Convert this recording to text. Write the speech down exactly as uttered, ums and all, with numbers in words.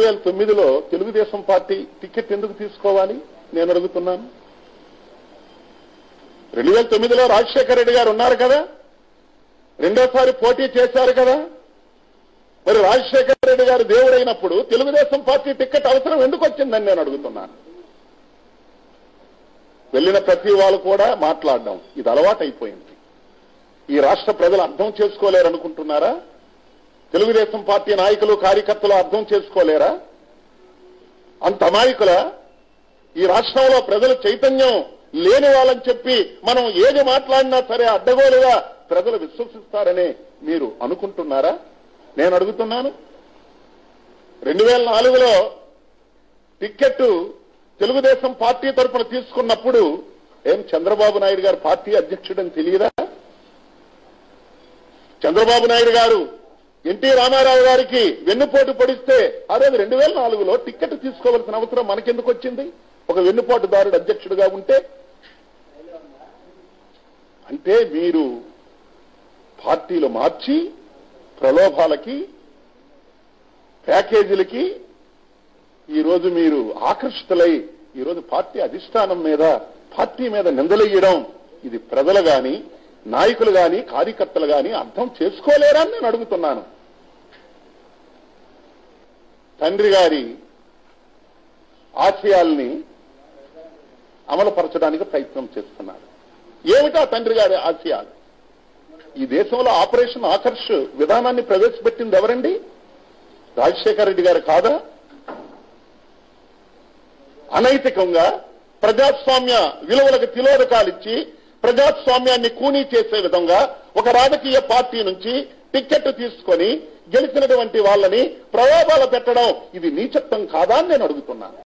వేల తొమ్మిదిలో Telugu Desam party ticket ఎందుకు తీసుకోవాలి నేను అడుగుతున్నాను. రెండు వేల తొమ్మిదిలో రాజశేఖర రెడ్డి గారు ఉన్నారు కదా, రెండోసారి పోటీ చేశారు కదా. మరి రాజశేఖర రెడ్డి గారు దేవుడైనప్పుడు తెలుగుదేశం పార్టీ టికెట్ అవసరం ఎందుకు వచ్చిందని నేను అడుగుతున్నాను. వెళ్ళిన ప్రతి వాళ్ళు కూడా మాట్లాడడం ఇది అలవాటు అయిపోయింది. ఈ రాష్ట్ర ప్రజలు అర్థం చేసుకోలేరనుకుంటున్నారా? తెలుగుదేశం పార్టీ నాయకులు కార్యకర్తలు అర్థం చేసుకోలేరా? అంత అమాయకుల ఈ రాష్ట్రంలో ప్రజలు చైతన్యం లేని వాళ్ళని చెప్పి మనం ఏది మాట్లాడినా సరే అడ్డగోలుగా ప్రజలు విశ్వసిస్తారని మీరు అనుకుంటున్నారా? నేను అడుగుతున్నాను. రెండు వేల నాలుగులో టికెట్ తెలుగుదేశం పార్టీ తరఫున తీసుకున్నప్పుడు ఏం చంద్రబాబు నాయుడు గారు పార్టీ అధ్యక్షుడని తెలియదా? చంద్రబాబు నాయుడు గారు ఎన్టీ రామారావు గారికి వెన్నుపోటు పొడిస్తే అదే రెండు వేల నాలుగులో టికెట్ తీసుకోవాల్సిన అవసరం మనకెందుకు వచ్చింది? ఒక వెన్నుపోటుదారుడు అధ్యక్షుడిగా ఉంటే. అంటే మీరు పార్టీలు మార్చి ప్రలోభాలకి ప్యాకేజీలకి ఈరోజు మీరు ఆకర్షితులై ఈరోజు పార్టీ అధిష్టానం మీద పార్టీ మీద నిందలేయడం ఇది ప్రజలు గాని నాయకులు గాని కార్యకర్తలు గాని అర్థం చేసుకోలేరా అని నేను అడుగుతున్నాను. తండ్రి గారి ఆశయాల్ని అమలుపరచడానికి ప్రయత్నం చేస్తున్నారు. ఏమిటా తండ్రి గారి ఆశయాలు? ఈ దేశంలో ఆపరేషన్ ఆకర్ష్ విధానాన్ని ప్రవేశపెట్టింది ఎవరండి? రాజశేఖర రెడ్డి గారు కాదా? అనైతికంగా ప్రజాస్వామ్య విలువలకు తిలోదకాలిచ్చి ప్రజాస్వామ్యాన్ని కూనీ చేసే విధంగా ఒక రాజకీయ పార్టీ నుంచి టికెట్ తీసుకొని గెలిచినటువంటి వాళ్ళని ప్రలోభాలు పెట్టడం ఇది నీచత్వం కాదా అని నేను అడుగుతున్నాను.